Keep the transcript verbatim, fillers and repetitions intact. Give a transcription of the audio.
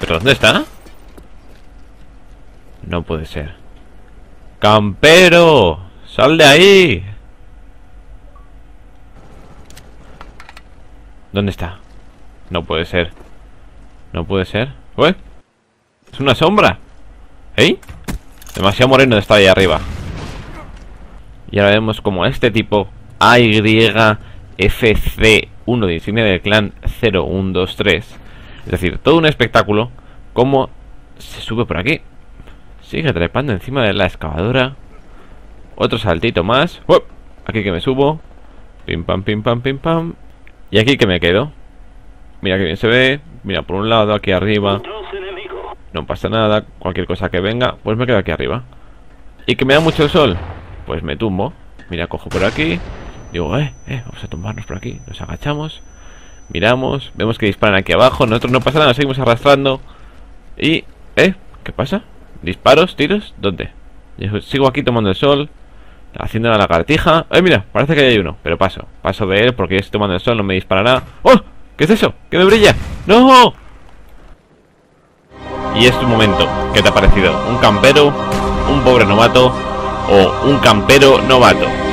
¿Pero dónde está? No puede ser. ¡Campero! ¡Sal de ahí! ¿Dónde está? No puede ser. No puede ser. ¿Ué? ¿Es una sombra? ¿Eh? Demasiado moreno está ahí arriba. Y ahora vemos como este tipo A Y F C uno de insignia del clan cero uno dos tres. Es decir, todo un espectáculo. Cómo se sube por aquí. Sigue trepando encima de la excavadora. Otro saltito más. ¡Uop! Aquí que me subo. Pim pam, pim pam, pim pam. Y aquí que me quedo. Mira que bien se ve. Mira por un lado, aquí arriba. No pasa nada. Cualquier cosa que venga, pues me quedo aquí arriba. Y que me da mucho el sol, pues me tumbo. Mira, cojo por aquí. Digo, eh, eh, vamos a tumbarnos por aquí. Nos agachamos. Miramos. Vemos que disparan aquí abajo. Nosotros no pasa nada, seguimos arrastrando. Y, eh, ¿qué pasa? ¿Disparos? ¿Tiros? ¿Dónde? Yo sigo aquí tomando el sol, haciendo la lagartija. Eh, mira, parece que hay uno. Pero paso, paso de él porque yo estoy tomando el sol, no me disparará. ¡Oh! ¿Qué es eso? ¿Qué me brilla? ¡No! Y es tu momento. ¿Qué te ha parecido? ¿Un campero? ¿Un pobre novato? ¿O un campero novato?